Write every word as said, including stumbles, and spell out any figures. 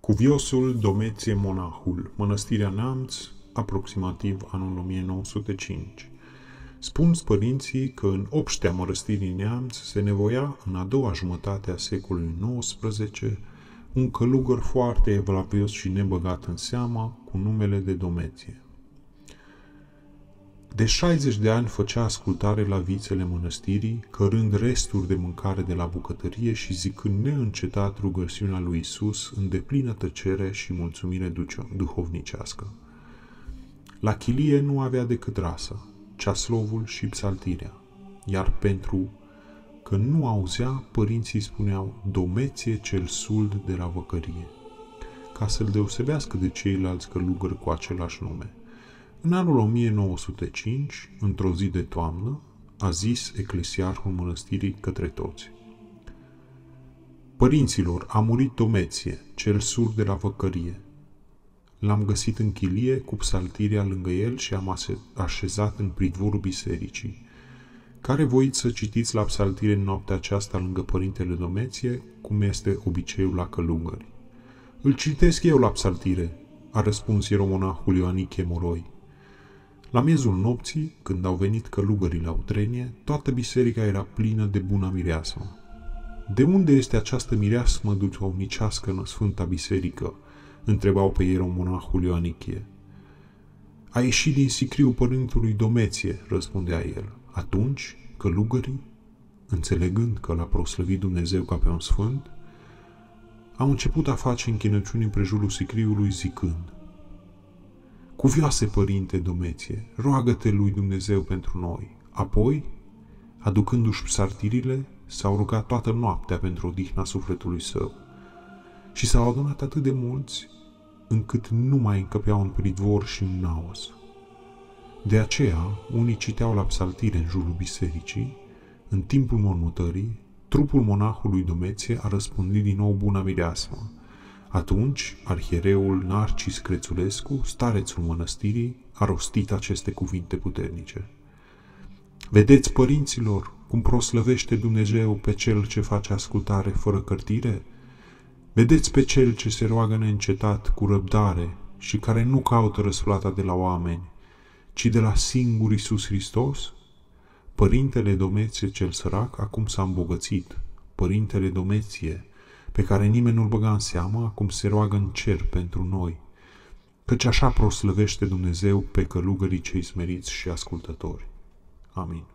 Cuviosul Domeție Monahul, Mănăstirea Neamț, aproximativ anul o mie nouă sute cinci. Spun părinții că în obștea Mănăstirii Neamț se nevoia în a doua jumătate a secolului nouăsprezece un călugăr foarte evlavios și nebăgat în seamă cu numele de Domeție. De șaizeci de ani făcea ascultare la vițele mănăstirii, cărând resturi de mâncare de la bucătărie și zicând neîncetat rugăciunea lui Isus în deplină tăcere și mulțumire duhovnicească. La chilie nu avea decât rasă, ceaslovul și psaltirea, iar pentru că nu auzea, părinții spuneau Domeție cel suld de la văcărie, ca să-l deosebească de ceilalți călugări cu același nume. În anul o mie nouă sute cinci, într-o zi de toamnă, a zis eclesiarhul mănăstirii către toți: Părinților, a murit Domeție, cel surd de la văcărie. L-am găsit în chilie cu psaltirea lângă el și am așezat în pridvorul bisericii. Care voiți să citiți la psaltire în noaptea aceasta lângă părintele Domeție, cum este obiceiul la călugări? Îl citesc eu la psaltire, a răspuns ieromonahul Ioanichie Moroi. La miezul nopții, când au venit călugării la utrenie, toată biserica era plină de bună mireasmă. De unde este această mireasmă duhovnicească în Sfânta Biserică? Întrebau pe ieromonahul Ioanichie. A ieșit din sicriul părintului Domeție, răspundea el. Atunci, călugării, înțelegând că l-a proslăvit Dumnezeu ca pe un sfânt, au început a face închinăciuni împrejurul sicriului zicând: Cuvioase părinte Domeție, roagă-te lui Dumnezeu pentru noi. Apoi, aducându-și psaltirile, s-au rugat toată noaptea pentru odihna sufletului său. Și s-au adunat atât de mulți, încât nu mai încăpeau în pridvor și în naos. De aceea, unii citeau la psaltire în jurul bisericii. În timpul mormântării, trupul monahului Domeție a răspândit din nou buna mireasmă. Atunci, arhiereul Narcis Crețulescu, starețul mănăstirii, a rostit aceste cuvinte puternice. Vedeți, părinților, cum proslăvește Dumnezeu pe cel ce face ascultare fără cărtire? Vedeți pe cel ce se roagă neîncetat cu răbdare și care nu caută răsplata de la oameni, ci de la singur Iisus Hristos? Părintele Domeție cel sărac acum s-a îmbogățit. Părintele Domeție, pe care nimeni nu-l băga în seamă, acum se roagă în cer pentru noi, căci așa proslăvește Dumnezeu pe călugării cei smeriți și ascultători. Amin.